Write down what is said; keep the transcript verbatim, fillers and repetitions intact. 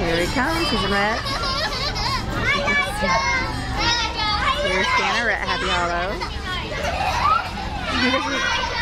Here he comes, he's a rat. Here's Santa Rat Happy Hollow.